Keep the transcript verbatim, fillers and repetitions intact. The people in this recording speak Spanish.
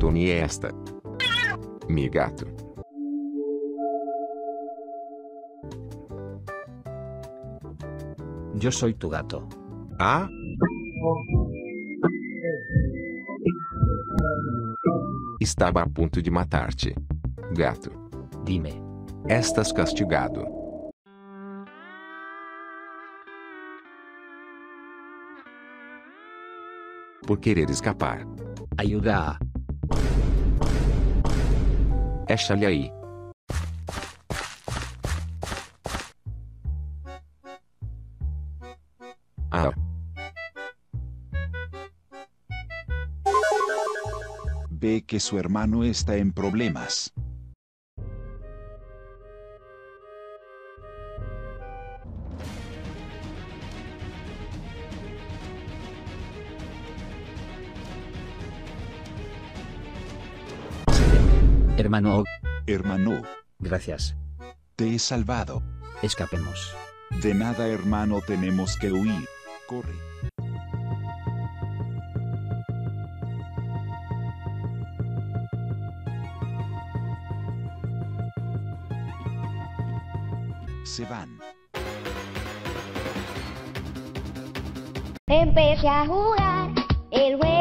abandone esta. Mi gato. Yo soy tu gato. Ah? Estava a ponto de matar-te. Gato. Dime. Estás castigado. Por querer escapar. Ayuda. Échale aí. Ah. Ve que su hermano está en problemas. Hermano. Hermano, Gracias. te he salvado. Escapemos. De nada, hermano, tenemos que huir. Corre. Se van. Empecé a jugar el juego.